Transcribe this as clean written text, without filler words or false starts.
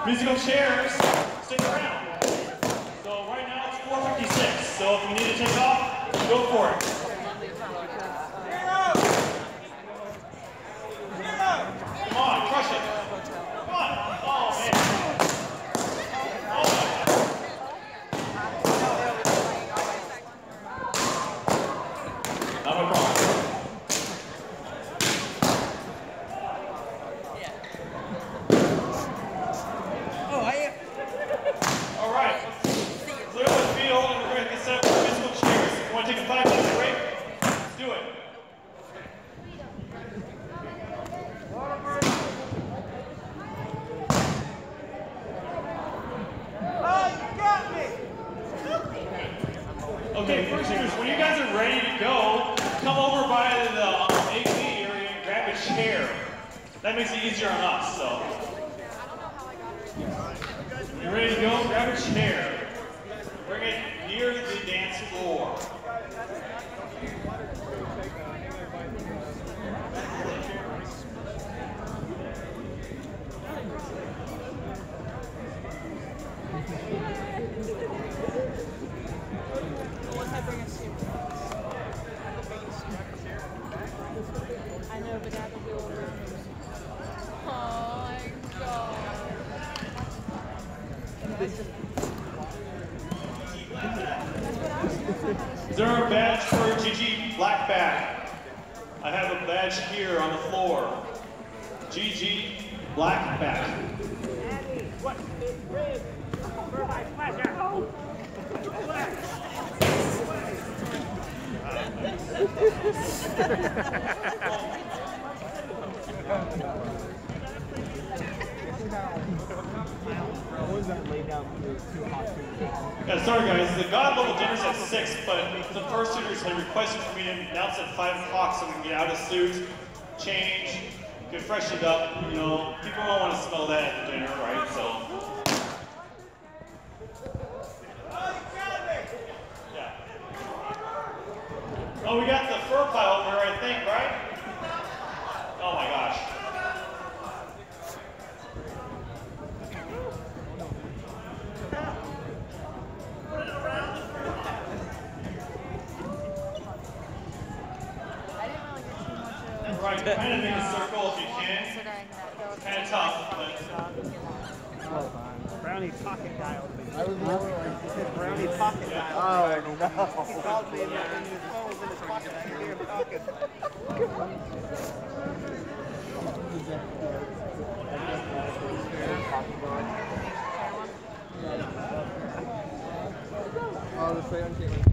Musical chairs, stick around. So right now it's 4:56. So if you need to take off, go for it. Come on, crush it. Come on. Oh man. Oh my God. Not a problem. All right. Clear the field and we're going to get set up for musical chairs. If you want to take a 5-minute break, let's do it. Okay, first shooters, when you guys are ready to go, come over by the AV area and grab a chair. That makes it easier on us, so. When you're ready to go, grab a chair. Bring it near the dance floor. I know, but that will be over. Oh my God. Is there a badge for Gigi Blackback? I have a badge here on the floor. Gigi Blackback. What is red for my pleasure? Yeah, sorry guys, the God level dinner's at 6, but the first shooters had requested for me to announce at 5 o'clock so we can get out of suit, change, get freshened up. You know, people don't want to smell that at the dinner, right? So. Yeah. Oh, we got the fur pile over here, I think, right? Oh my gosh. Right, kind of in a circle if you can. It's kind of tough, but... Brownie pocket dial. I was more like, He said brownie pocket dial. oh no. He called me and his phone was in his pocket. I could hear him talking. Oh, the Crayon King.